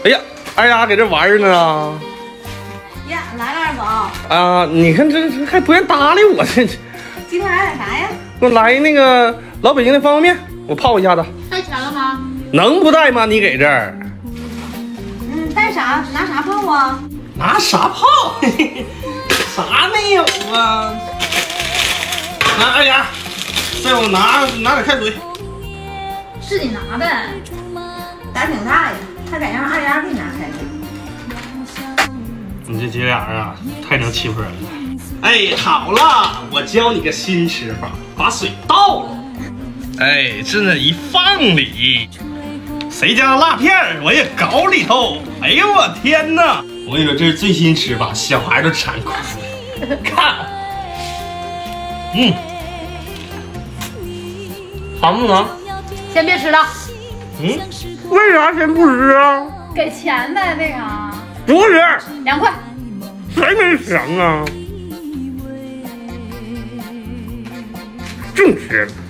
哎呀，二丫搁这玩呢。 呀，来了二宝。 啊，你看这还不愿搭理我，这。 今天来点啥呀？ 给我来那个老北京的方便面，我泡一下子。 带钱了吗？ 能不带吗？你给这儿。 带啥？拿啥泡啊？ 拿啥泡？啥没有啊？来，二丫，再给我拿点开水。 是你拿的，胆挺大呀，还敢让二丫给你拿开水？ 你这姐俩啊，太能欺负人了。哎，好了，我教你个新吃法，把水倒了，哎，这么一放里，谁家的辣片我也搞里头。哎呦我天哪！我跟你说，这是最新吃法，小孩都馋哭。看，好不能？ 先别吃了。 为啥先不吃啊？ 给钱的那个。 不是 2块。 谁没钱啊？净吃。